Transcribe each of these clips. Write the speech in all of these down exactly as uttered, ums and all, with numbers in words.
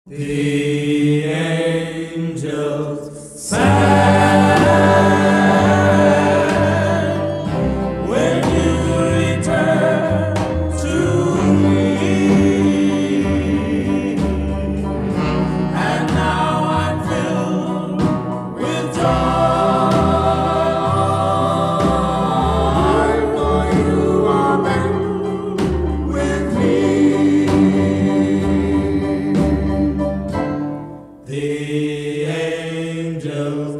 The angels sang when you returned to me, and now I'm filled with joy, for you are back with me. The angels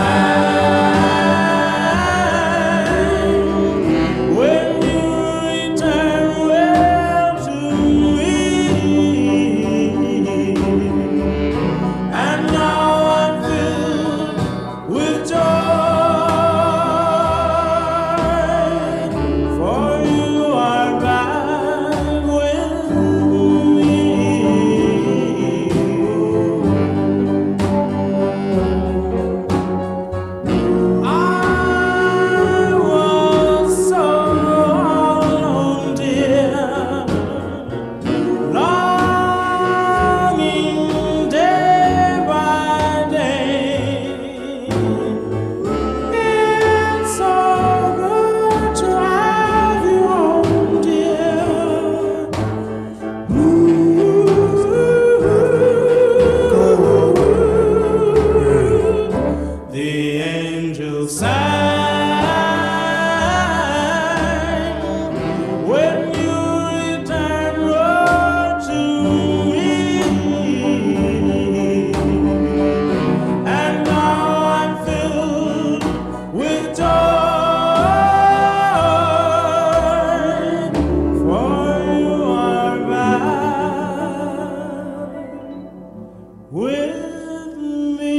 sang when you returned well to me, and now I'm filled with joy, for you are back with me. The angels sang when you returned to me, and now I'm filled with joy, for you are back with me.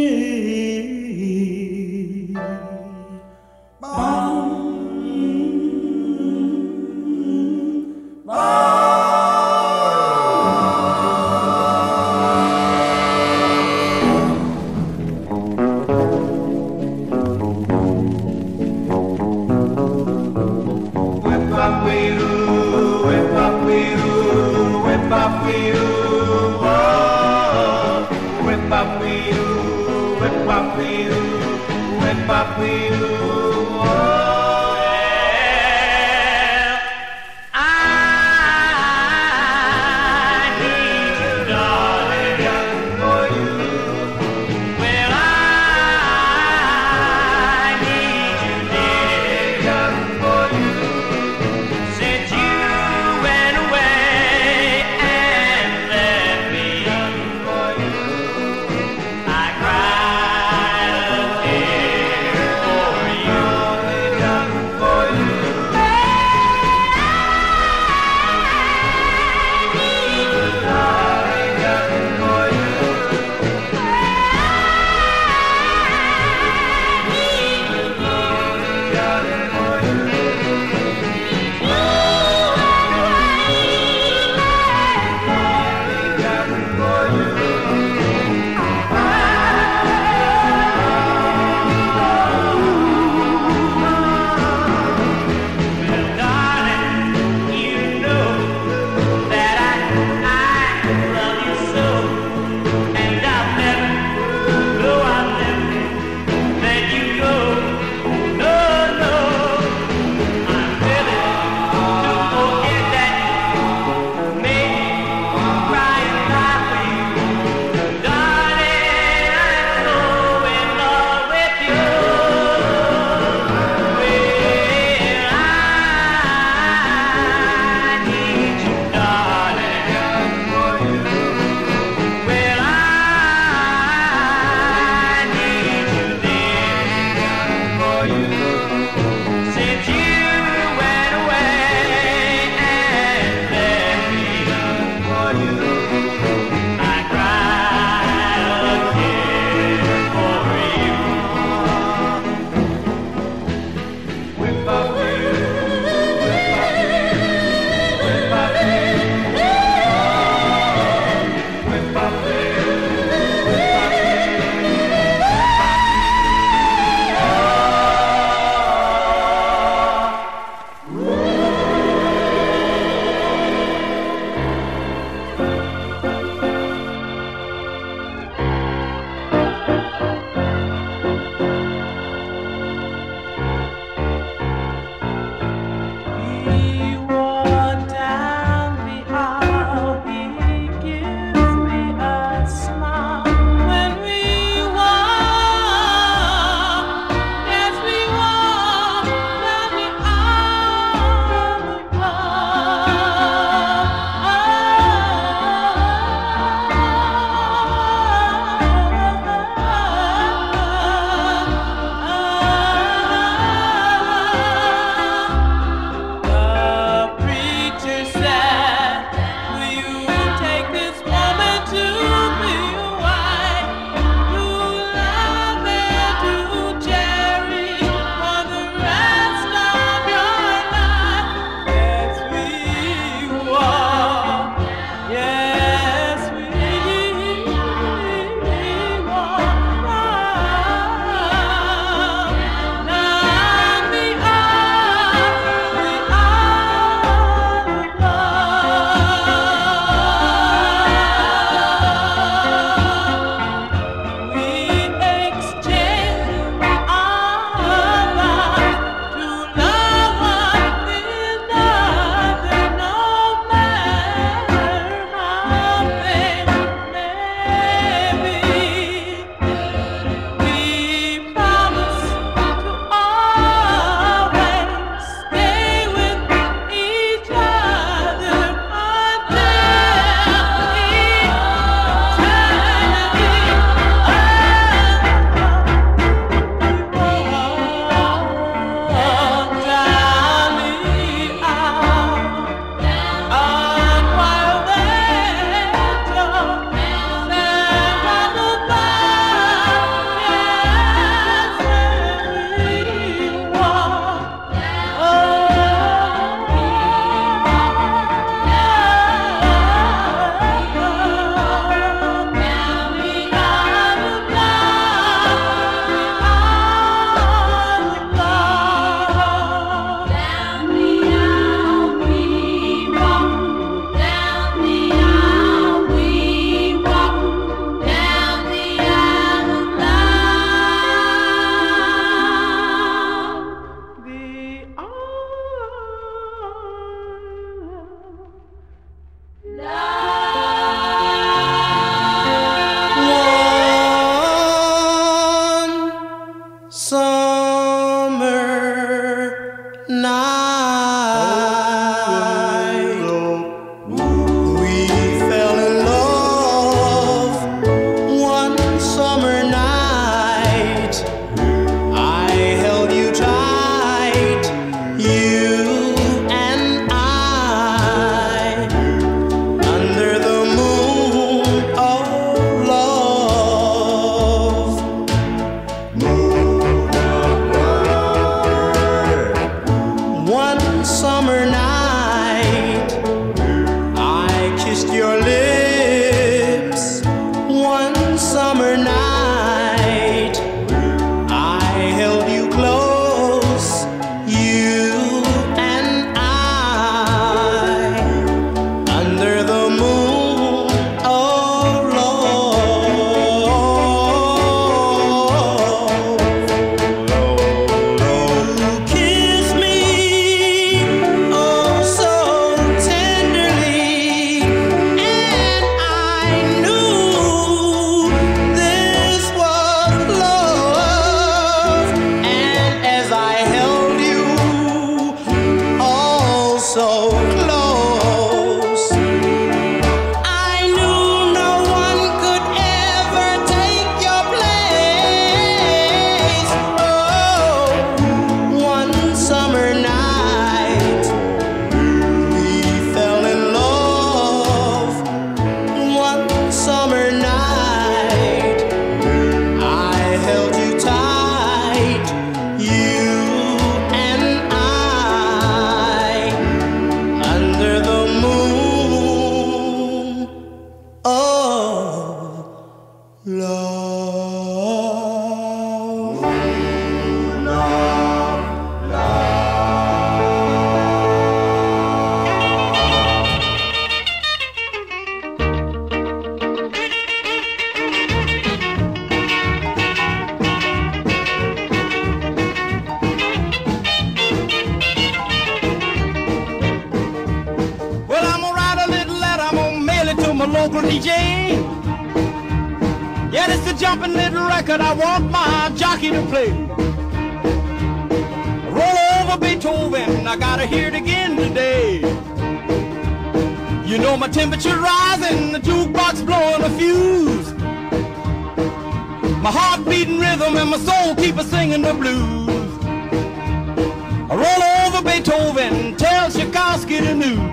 Uncle D J. Yeah, this is a jumping little record I want my jockey to play. Roll over Beethoven, I gotta hear it again today. You know my temperature rising, the jukebox blowing a fuse. My heart beating rhythm and my soul keep a singing the blues. I roll over Beethoven, tell Tchaikovsky the news.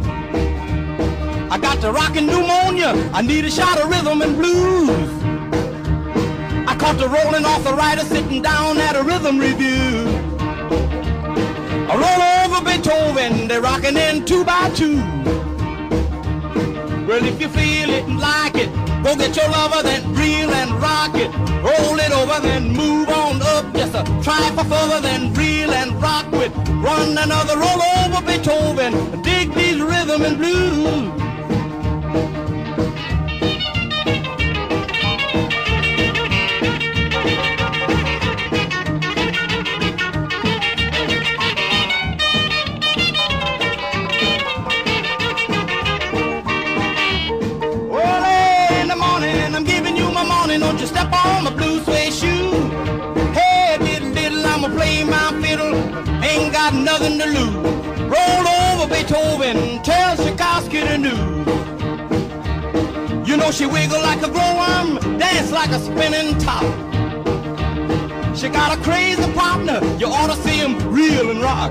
I got the rockin' pneumonia, I need a shot of rhythm and blues. I caught the rolling arthritis sitting down at a rhythm review. I roll over Beethoven, they're rockin' in two by two. Well, if you feel it and like it, go get your lover, then reel and rock it. Roll it over, then move on up. Just a try for further, then reel and rock with. Run another roll over Beethoven. Dig these rhythm and blues. Don't you step on my blue suede shoe. Hey, diddle diddle, I'ma play my fiddle. Ain't got nothing to lose. Roll over Beethoven, tell Tchaikovsky the news. You know she wiggle like a glowworm, dance like a spinning top. She got a crazy partner, you ought to see him reel and rock.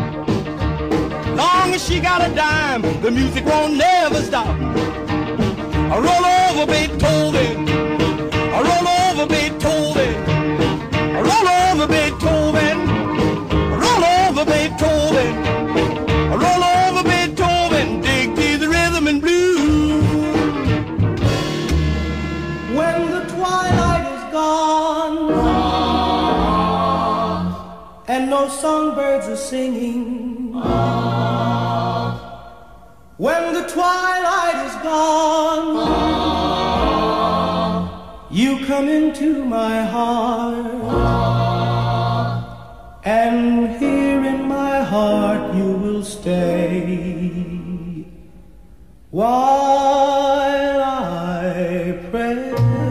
Long as she got a dime, the music won't never stop. I roll over Beethoven, I roll over Beethoven, I roll over Beethoven, I roll over Beethoven, I roll over Beethoven, dig through the rhythm and blues. When the twilight is gone and no songbirds are singing, when the twilight is gone, you come into my heart, and here in my heart you will stay while I pray.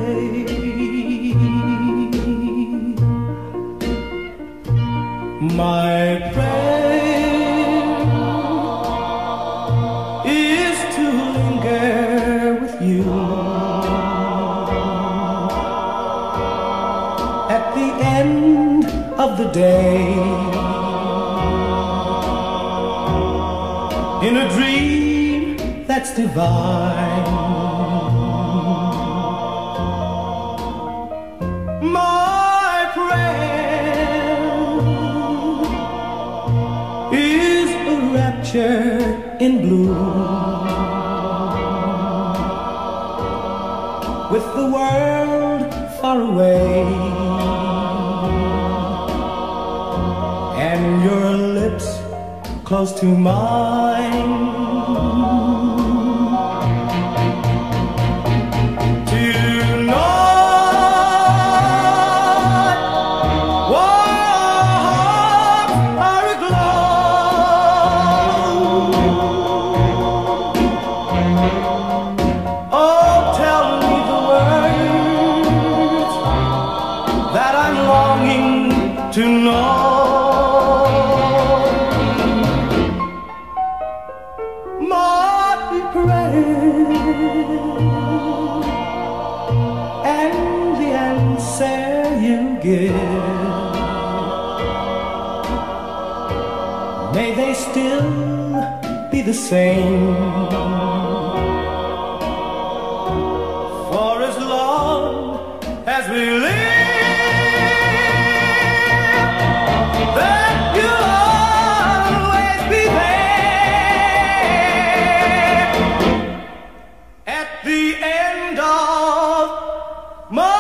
My prayer is to linger with you at the end of the day, in a dream that's divine. My prayer is a rapture in bloom, with the world far away and your lips close to mine. To know my prayer and the answer you give, may they still be the same for as long as we live. That you'll always be there at the end of my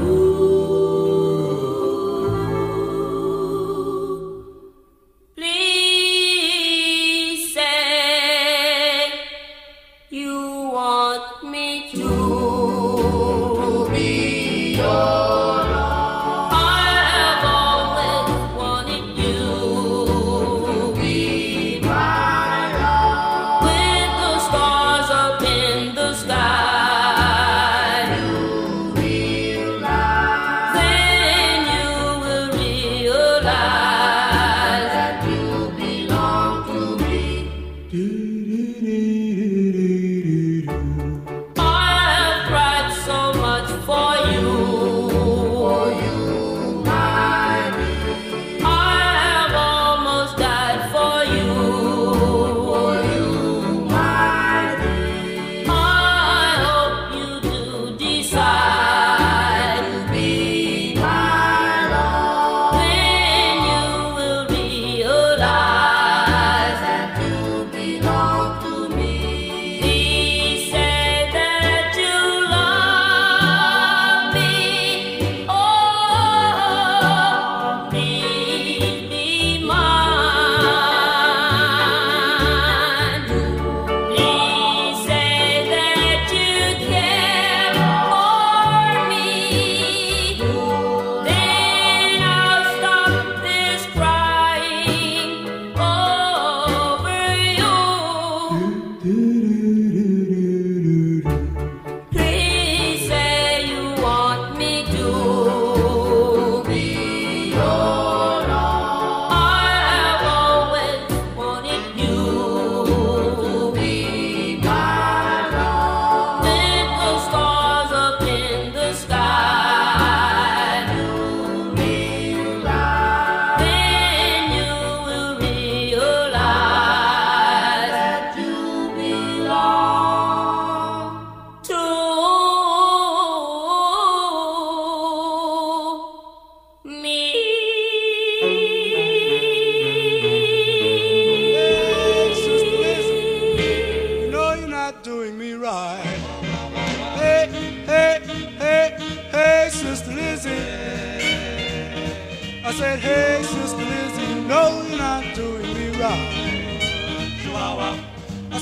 Please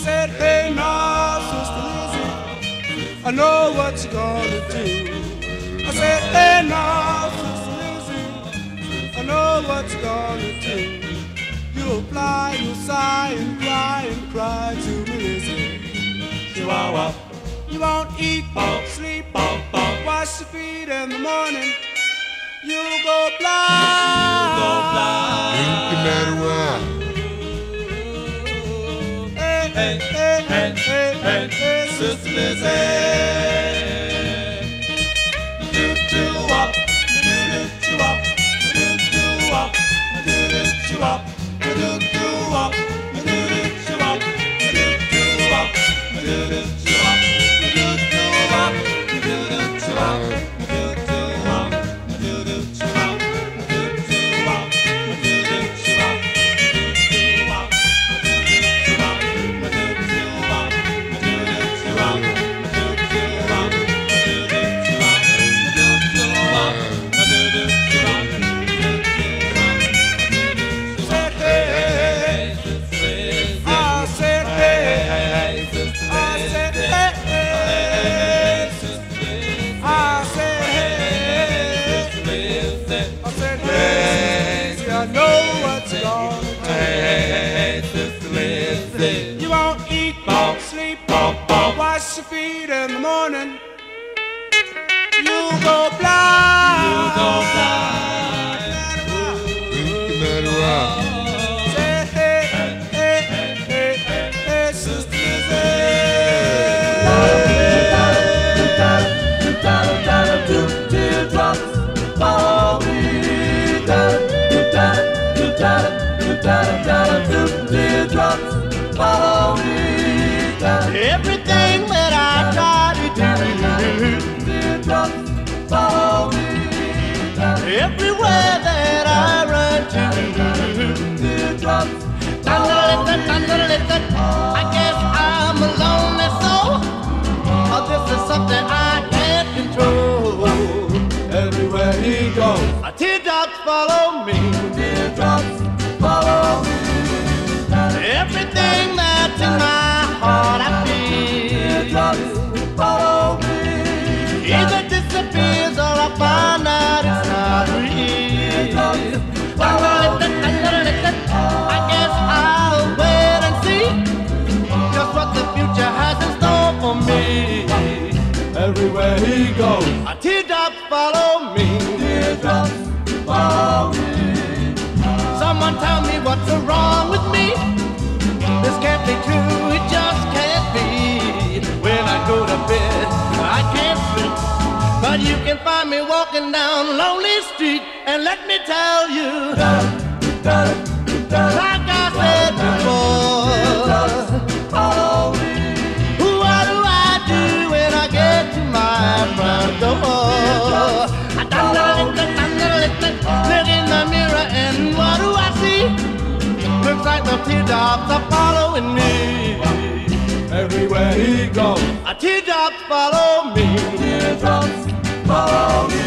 said, hey now, Sister Lizzie, I know what you're gonna do. I said, hey now, Sister Lizzie, I know what you're gonna do. You'll fly, you'll sigh and cry and cry to me, Lizzie. Chihuahua. You won't eat, won't sleep, wash your feet in the morning. You'll go blind. You'll go blind. Hey, hey, hey, hey, hey, hey, hey, Sister Lizzie. Do do wop, do do do wop, do do wop, do do do wop, do do wop, do do do wop, do do wop, do do do wop. Wash your feet in the morning. You go blind. You go blind. Say hey, hey, hey, hey, hey, hey, Sister Lizzie. Teardrops follow me. Teardrops follow me. Everything that I try to do, teardrops follow me. Everywhere that I run to, teardrops follow me. I guess I'm a lonely soul. Oh, this is something I can't control. Everywhere he goes, teardrops follow me. Teardrops follow me. Everything that's in my heart I feel, teardrops follow me. Either disappears or I find out it's not real. I guess I'll wait and see just what the future has in store for me. Everywhere he goes, teardrops follow me. Teardrops follow me. Someone tell me what's wrong with me. This can't be true, it just can't be. When I go to bed, I can't sleep, but you can find me walking down a lonely street. And let me tell you, like I said before, what do I do when I get to my front door? I look in the mirror and what do I see? Looks like the teardrops are following me. Everywhere he goes, a teardrops follow me. Teardrops follow me.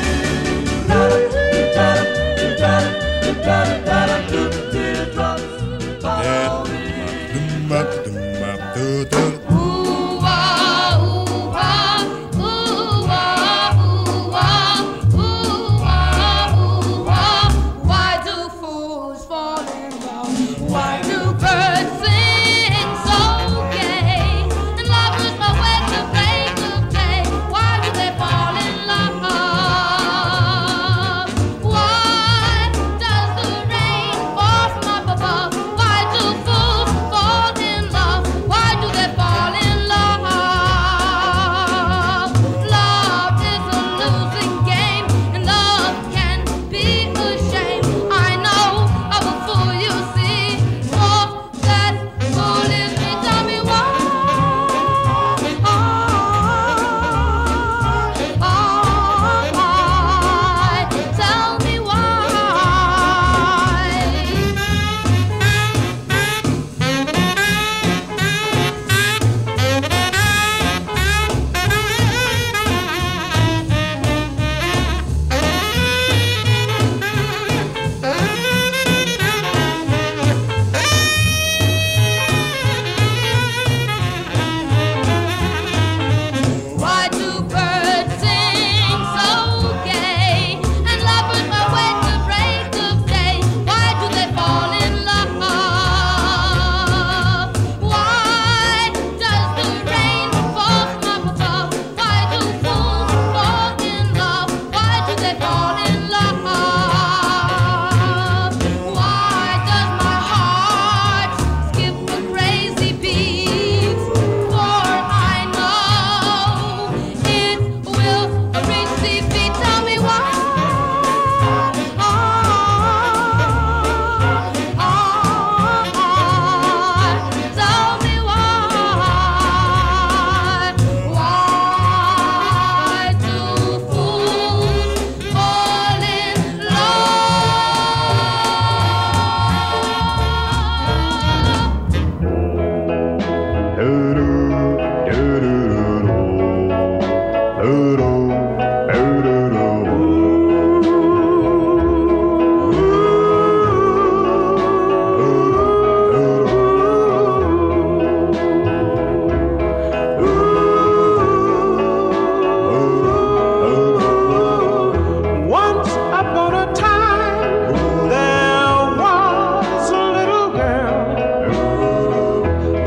Teardrops follow me. Why does the rain fall?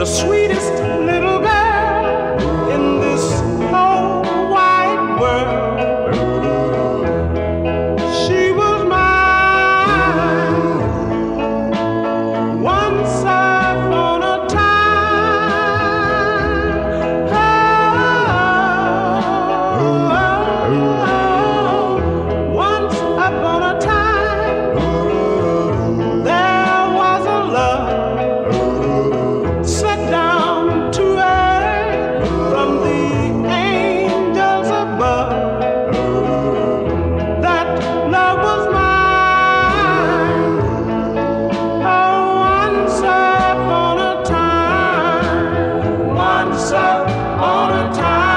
sweetest little girl in this whole wide world. She was mine once upon a time. Oh, once upon a time, there was a love set down to earth from the angels above. That love was mine. Oh, once upon a time, once upon a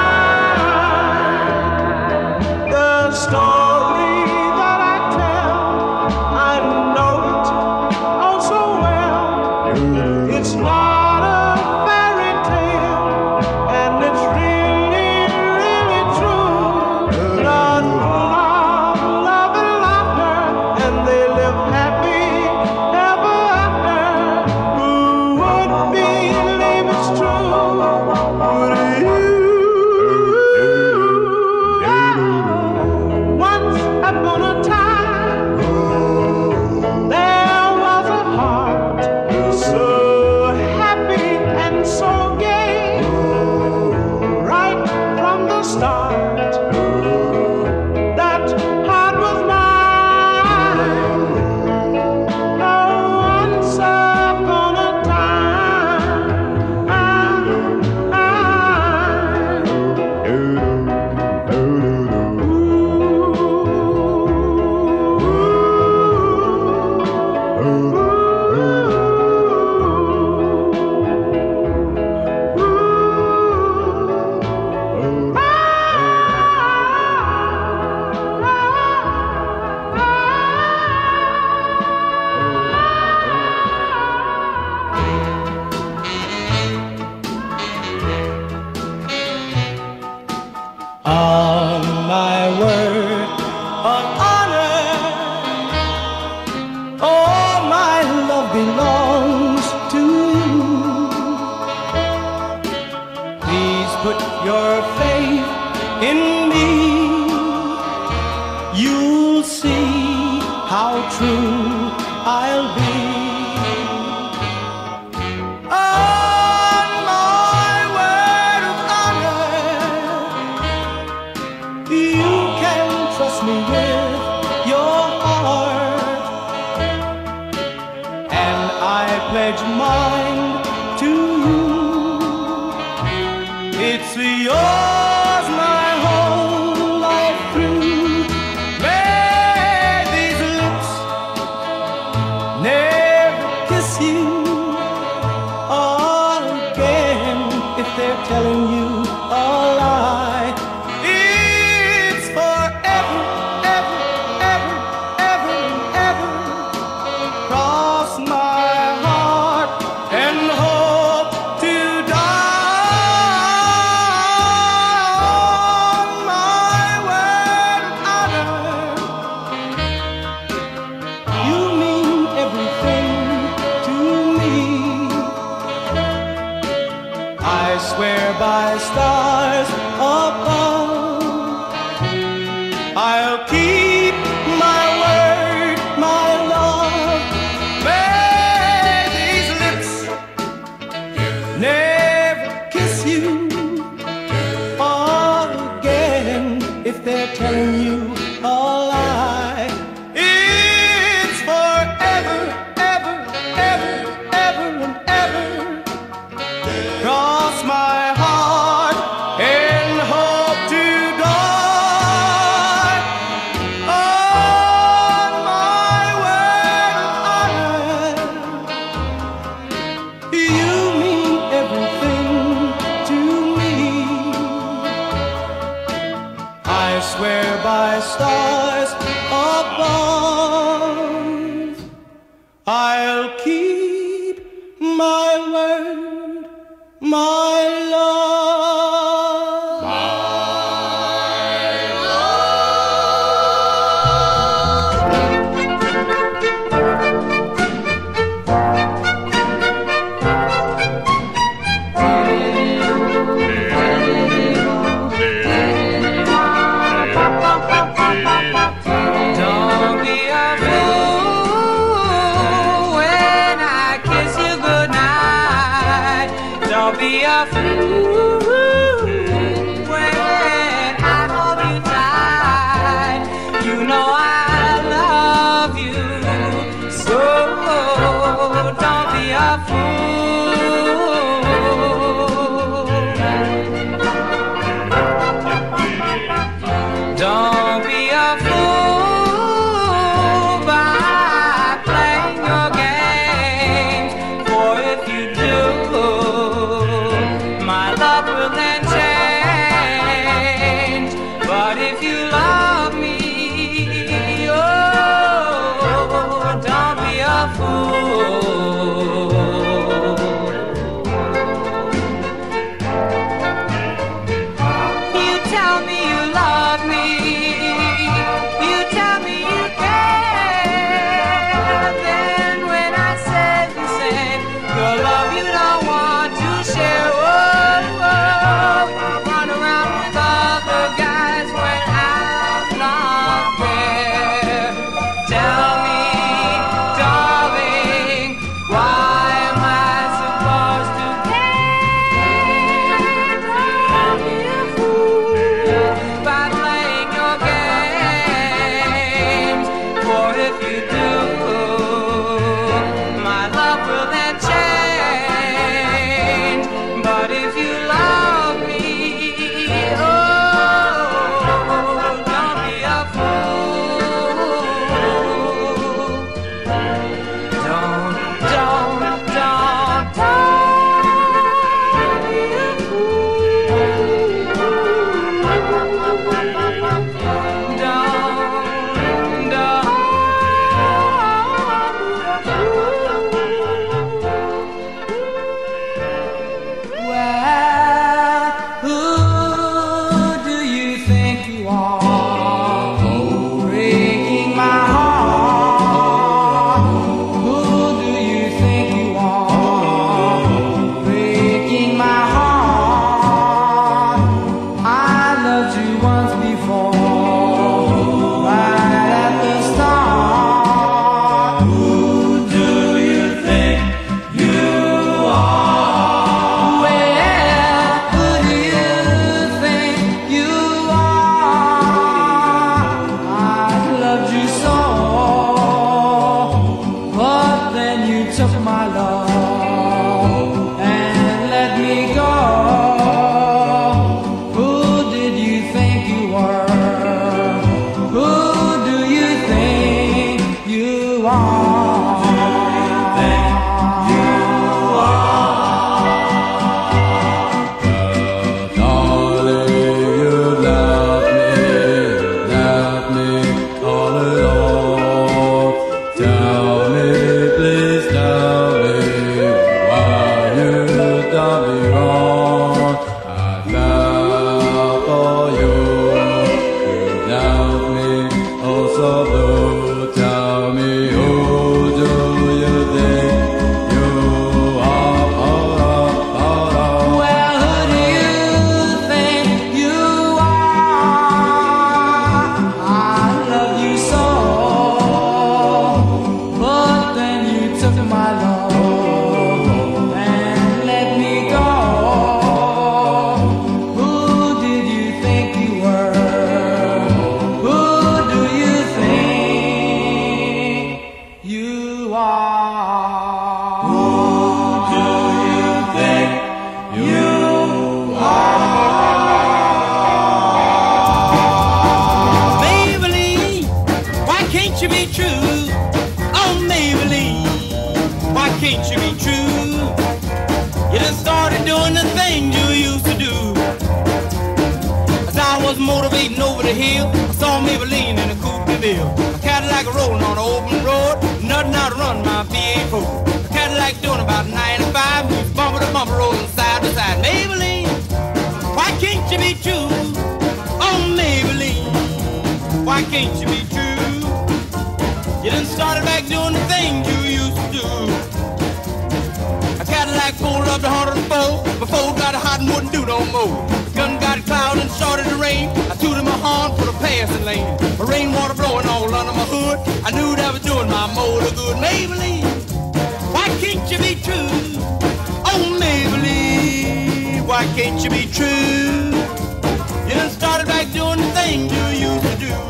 time. The story that I tell, I know it oh so well. It's not a fairy tale, and it's really, really true. Love, love, love and laughter, and they live happy ever after. Who would believe it's true? Would you? Once upon a time, there was a heart so happy and so gay, right from the start. That heart was mine. Oh, once upon a time. On my word of honor, all my love belongs to you. Please put your faith in me. You'll see how true I'll be. On my word of honor, you can trust me with your heart, and I pledge mine to you. It's yours my whole life through. May these lips never kiss you again if they're telling you a lie. It's forever, ever, ever, ever, ever. Cross my heart and hope to die. On my word of honor, you mean everything to me. I swear by stars above, I'll keep my word, my love. May these lips never kiss you again if they're telling you a lie. It's forever, ever, ever, ever and ever. Cross my heart and hope to die. On my word of honor, you mean everything to me. I swear by stars above, I'll keep my word, my love. My love. be a fool when I hold you tight. You know I love you, so don't be a fool. Don't be a fool by playing your games, for if you do, my love will then change. But if you love me, oh, don't be a fool. You tell me you love me, you tell me you care, then when I said the same, your love you don't want to share. Oh, oh, run around with other guys when I'm not there. Tell me, darling, why am I supposed to care? Don't be a fool by playing your games, for if you do, my love will then change. But if you love me, oh, don't be a fool. Don't, don't, don't, don't be a fool. Don't, don't Well, who do you think you are, breaking my heart? Who do you think you are, breaking my heart? I loved you once before, right at the start. Who do you think you are? Well, who do you think you are? I loved you so, but then you took my love and let me go. Who did you think you were? Who do you think you are? Darling, you love me, love me all along. Tell me, please tell me why you done me wrong. I fell for you, you love me oh so blue. Tell me, who do you think you are? Oh, oh, oh, oh. Well, who do you think you are? I love you so, but then you took my love and let me go. Who did you think you were? Who do you think you are? Who do you think you Maybelline, why can't you be true? Oh, Maybelline, why can't you be true? You done started doing the things you used to do. As I was motivating over the hill, I saw Maybelline in a coupe de ville. A Cadillac rolling on an open road, nothing out to run my V eight Ford. A Cadillac doing about ninety-five, we was bumper to bumper rolling side to side. Maybelline, why can't you be true? Oh, Maybelline, why can't you be true? You done started back doing the things you used to do. A Cadillac pulled up to one hundred four, before it got hot and wouldn't do no more. Gun got a cloud and started to rain. I tooted my horn for the passing lane. The rainwater blowing all under my hood. I knew that was doing my motor good. Maybelline, why can't you be true? Oh, Maybelline. why can't you be true? You done started back doing the things you used to do.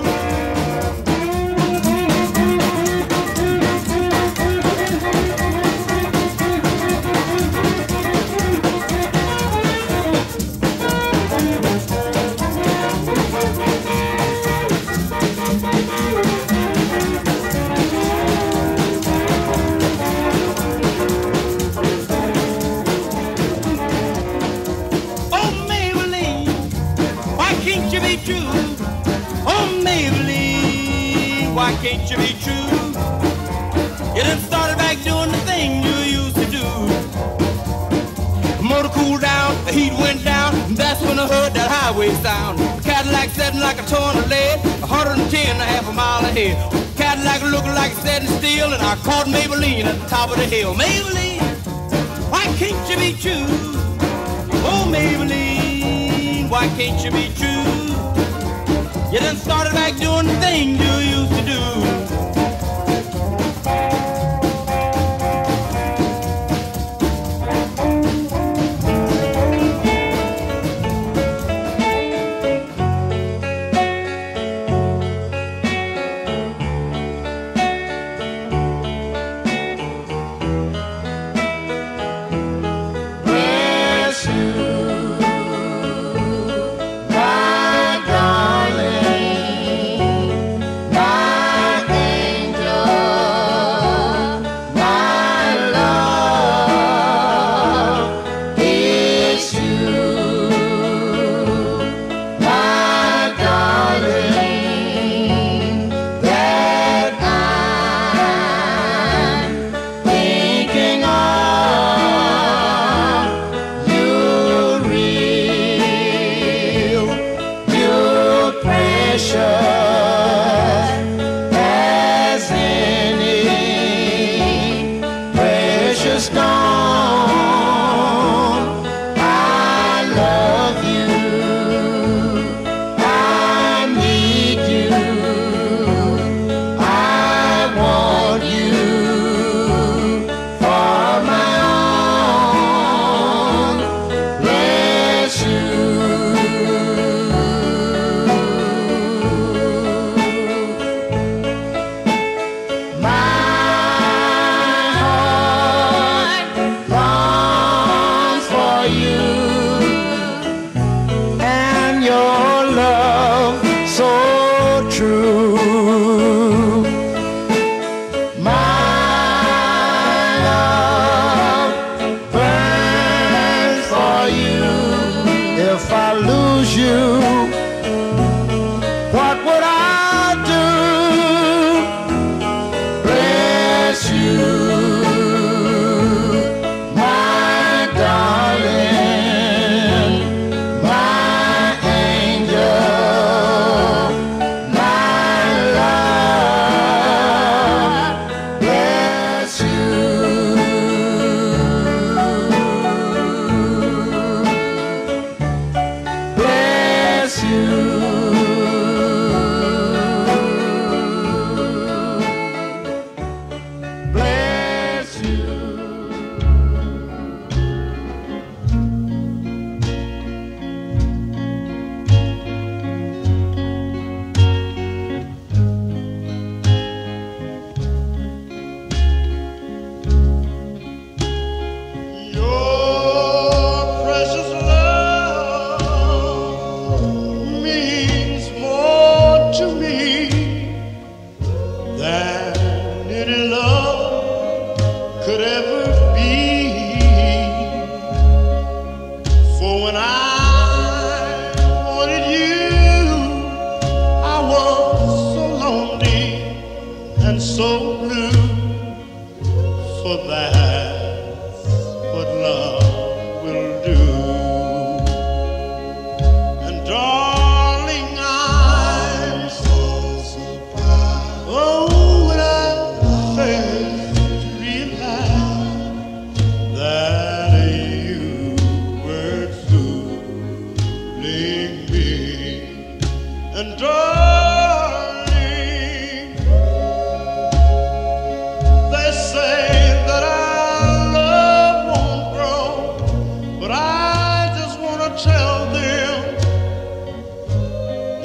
Why can't you be true? You done started back doing the thing you used to do. The motor cooled down, the heat went down, and that's when I heard that highway sound. The Cadillac setting like a ton of lead, a hundred and ten and a half a mile ahead. The Cadillac looking like it's setting still, and I caught Maybelline at the top of the hill. Maybelline, why can't you be true? Oh, Maybelline, why can't you be true? You done started back doing the thing you used to do.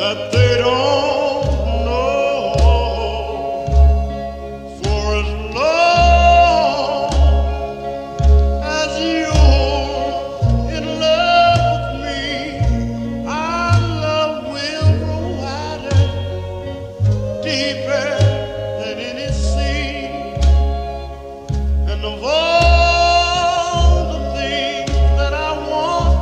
that they don't know. For as long as you're in love with me, our love will grow wider, deeper than any sea. And of all the things that I want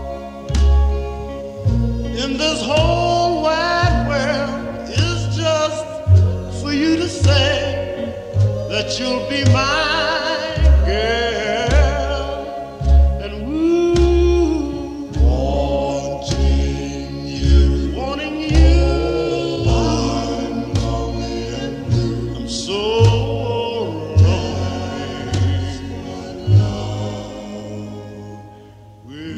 in this whole wide world is just for you to say that you'll be my girl. And woo, wanting you, wanting you, I'm lonely and blue. I'm so lonely. Will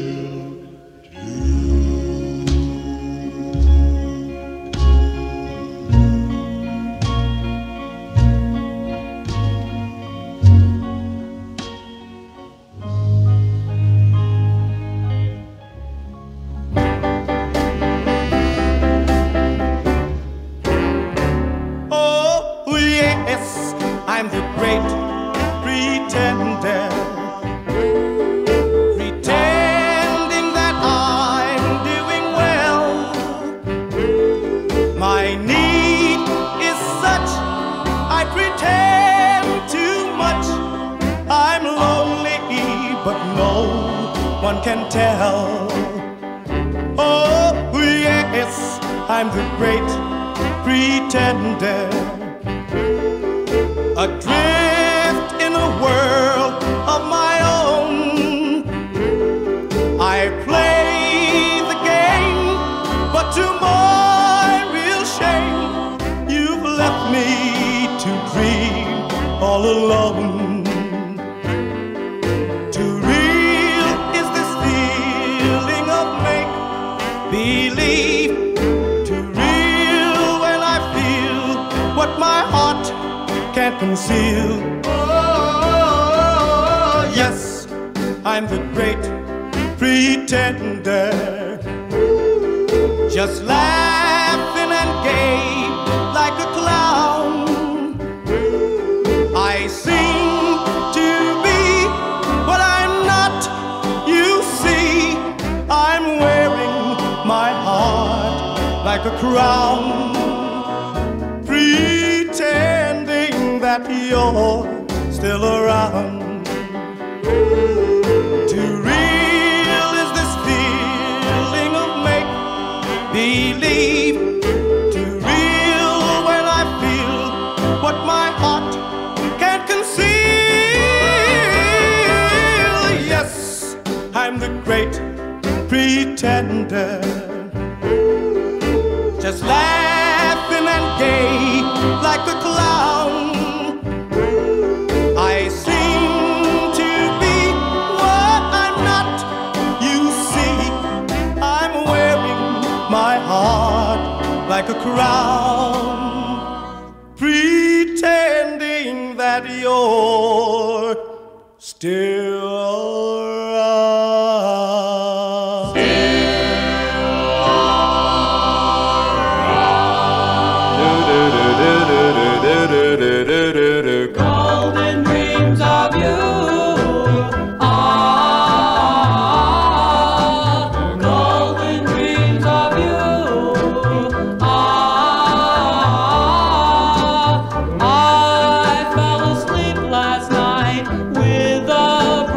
Oh, yes, I'm the great pretender, pretending that I'm doing well. My need is such, I pretend too much. I'm lonely, but no one can tell. Oh, yes, I'm the great pretender, adrift in a world of my own. I play the game, but to my real shame, you've left me to dream all alone. Too real is this feeling of make-believe, too real when I feel what my heart can't conceal. Oh, yes, I'm the great pretender, just laughing and gay like a clown. I seem to be what I'm not, you see. I'm wearing my heart like a crown, pretending that you're still around. Too real is this feeling of make-believe, too real when I feel what my heart can't conceal. Yes, I'm the great pretender, just laughing and gay like a clown. I seem to be what I'm not, you see. I'm wearing my heart like a crown, pretending that you're still around. Golden dreams of you. Ah, golden dreams of you. Ah, I fell asleep last night with a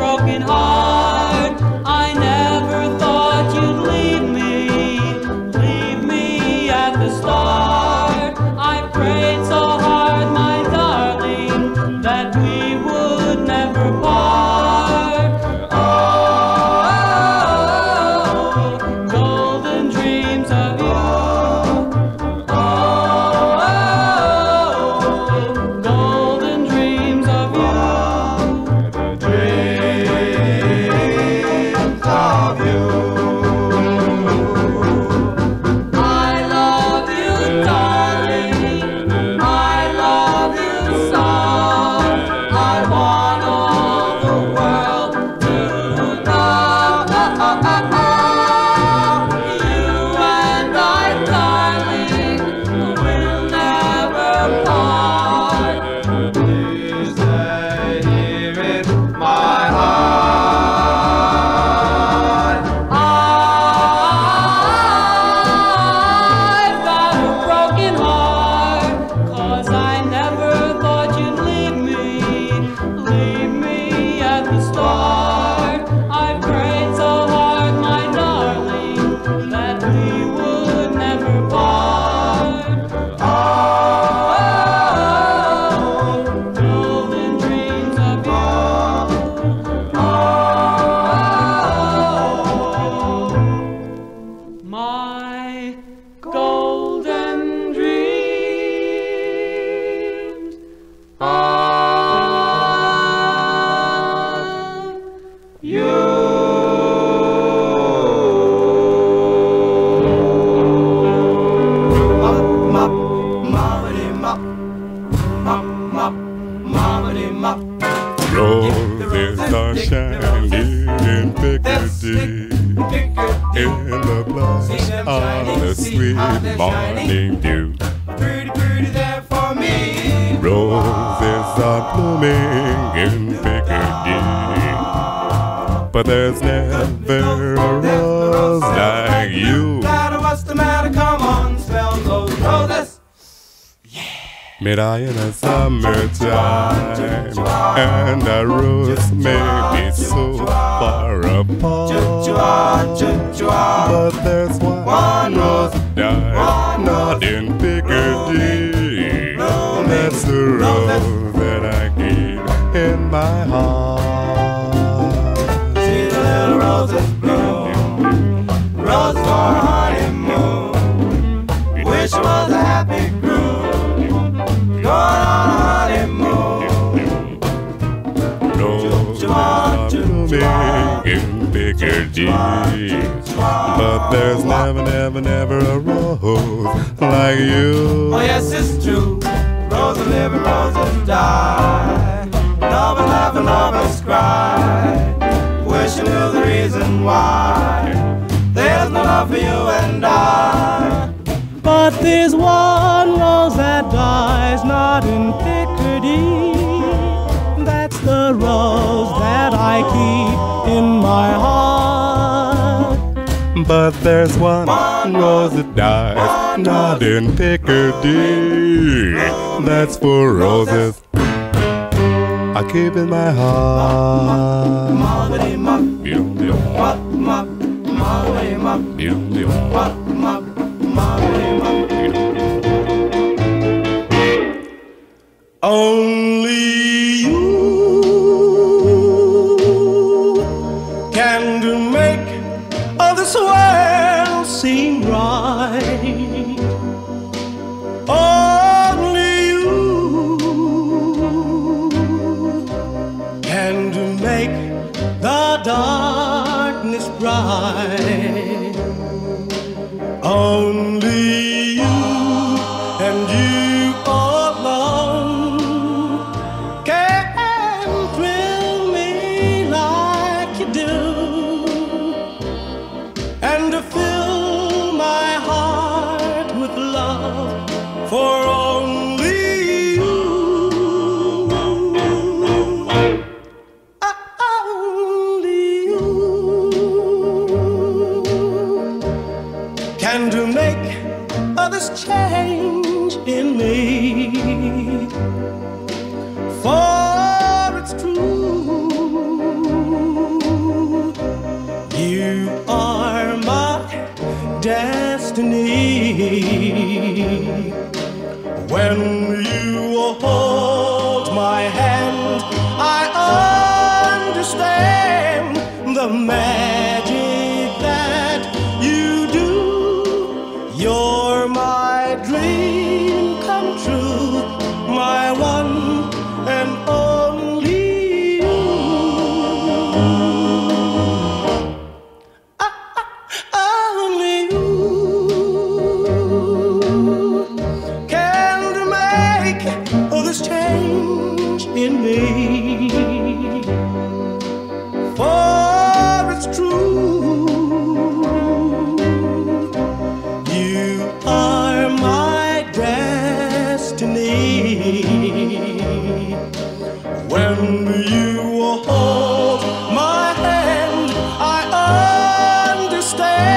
Piccadilly, in the blush of the sweet morning dew. Pretty, pretty there for me. Roses are blooming in Piccadilly, but there's never a rose like you. What's the matter? Come on, smell those roses. Met I in the summertime, and the roses make me so far apart. But there's one rose that died, not in Piccadilly. That's the rose that I keep in my heart. See the little roses bloom, rose for a honeymoon. Wish it was a happy groom, going on a honeymoon. Roses are blooming in Piccadilly, but there's never, never, never a rose like you. Oh yes, it's true. Roses live and roses die. Lovers laugh and lovers cry. Wish you knew the reason why there's no love for you and I. But there's one rose that dies, not in Piccadilly. That's the rose that I keep in my heart. But there's one rose that dies, not in Piccadilly. That's for roses I keep in my heart. Only you can do make all this world seem right. Only you can do make the darkness bright. Only you and you alone can thrill me like you do, and to fill my heart with love for only you. Only you can to make others change in me, for it's true, you are my destiny. When you hold my hand, I understand the magic that you do. You're my dream come true, my one and only you. Ah, ah, only you can make all this change in me, for it's true, you are my destiny. When you hold my hand, I understand